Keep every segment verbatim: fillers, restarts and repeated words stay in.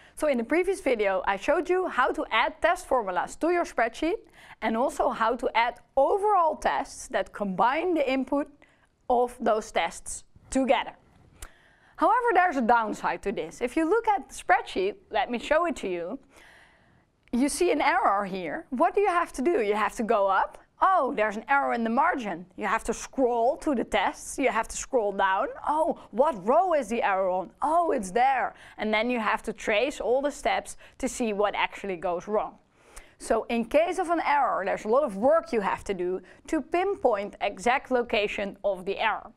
So in the previous video, I showed you how to add test formulas to your spreadsheet and also how to add overall tests that combine the input of those tests together. However, there's a downside to this. If you look at the spreadsheet, let me show it to you, you see an error here. What do you have to do? You have to go up. Oh, there's an error in the margin. You have to scroll to the tests. You have to scroll down. Oh, what row is the error on? Oh, it's there. And then you have to trace all the steps to see what actually goes wrong. So in case of an error, there's a lot of work you have to do to pinpoint exact location of the error.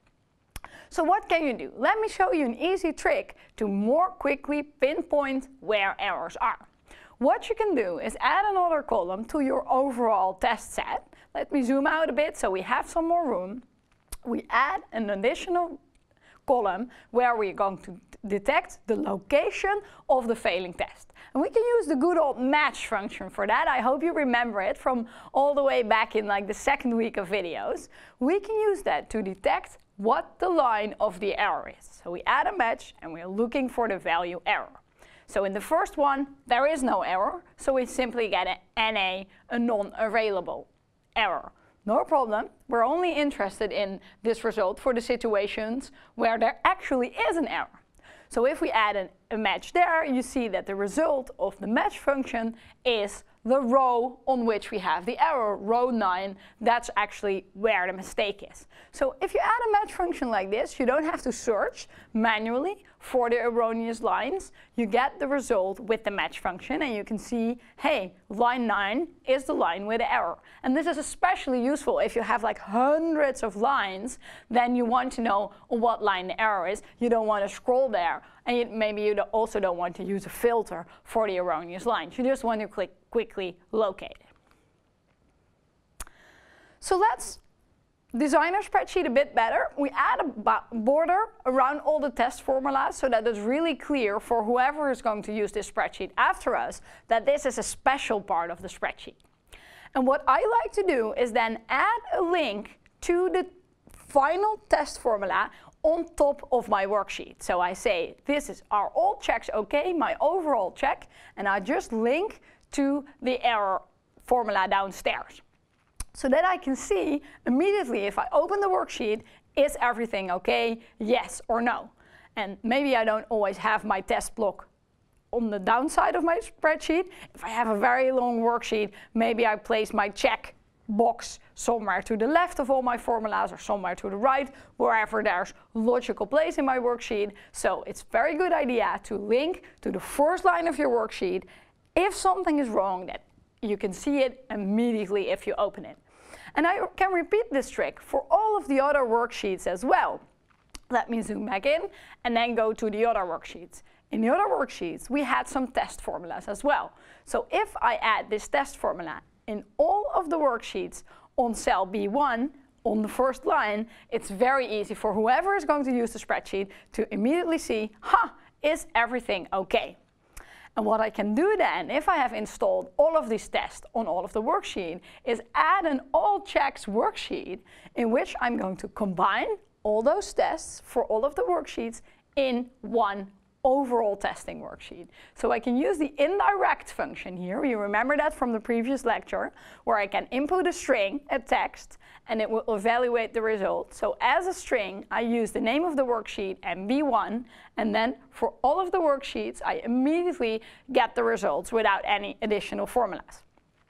So what can you do? Let me show you an easy trick to more quickly pinpoint where errors are. What you can do is add another column to your overall test set. Let me zoom out a bit so we have some more room. We add an additional column where we're going to detect the location of the failing test. And we can use the good old match function for that. I hope you remember it from all the way back in like the second week of videos. We can use that to detect what the line of the error is. So we add a match and we're looking for the value error. So in the first one, there is no error, so we simply get an N A, a non-available error. No problem, we're only interested in this result for the situations where there actually is an error. So if we add an, a match there, you see that the result of the match function is the row on which we have the error, row nine. That's actually where the mistake is. So if you add a match function like this, you don't have to search manually for the erroneous lines. You get the result with the match function and you can see, hey, line nine is the line with the error. And this is especially useful if you have like hundreds of lines, then you want to know on what line the error is. You don't want to scroll there, and you, maybe you also don't want to use a filter for the erroneous lines. You just want to click quickly locate it. So let's design our spreadsheet a bit better. We add a border around all the test formulas so that it's really clear for whoever is going to use this spreadsheet after us that this is a special part of the spreadsheet. And what I like to do is then add a link to the final test formula on top of my worksheet. So I say, this is, are all checks okay, my overall check, and I just link to the error formula downstairs. So that I can see immediately if I open the worksheet, is everything okay, yes or no? And maybe I don't always have my test block on the downside of my spreadsheet. If I have a very long worksheet, maybe I place my check box somewhere to the left of all my formulas or somewhere to the right, wherever there's logical place in my worksheet. So it's a very good idea to link to the first line of your worksheet. If something is wrong, that you can see it immediately if you open it. And I can repeat this trick for all of the other worksheets as well. Let me zoom back in and then go to the other worksheets. In the other worksheets, we had some test formulas as well. So if I add this test formula in all of the worksheets on cell B one, on the first line, it's very easy for whoever is going to use the spreadsheet to immediately see, huh, is everything okay? And what I can do then, if I have installed all of these tests on all of the worksheet, is add an all checks worksheet in which I'm going to combine all those tests for all of the worksheets in one overall testing worksheet. So I can use the indirect function here. You remember that from the previous lecture, where I can input a string, a text, and it will evaluate the result. So as a string, I use the name of the worksheet and B one, and then for all of the worksheets, I immediately get the results without any additional formulas.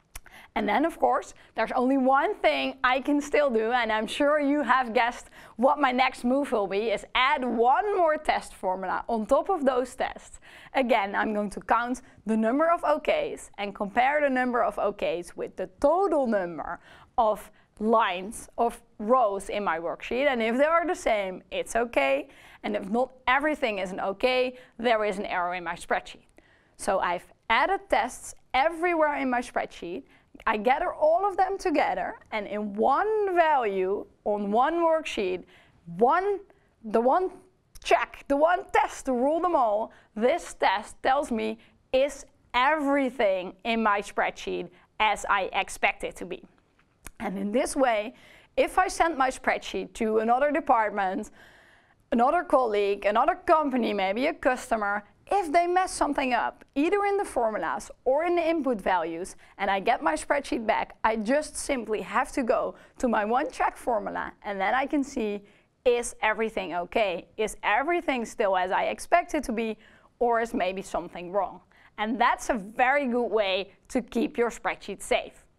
And then, of course, there's only one thing I can still do, and I'm sure you have guessed what my next move will be, is add one more test formula on top of those tests. Again, I'm going to count the number of OKs and compare the number of OKs with the total number of lines of rows in my worksheet. And if they are the same, it's okay. And if not everything is an okay, there is an error in my spreadsheet. So I've added tests everywhere in my spreadsheet. I gather all of them together, and in one value on one worksheet, one, the one check, the one test to rule them all, this test tells me, is everything in my spreadsheet as I expect it to be? And in this way, if I send my spreadsheet to another department, another colleague, another company, maybe a customer, If they mess something up, either in the formulas or in the input values, and I get my spreadsheet back, I just simply have to go to my one check formula, and then I can see, is everything okay? Is everything still as I expect it to be, or is maybe something wrong? And that's a very good way to keep your spreadsheet safe.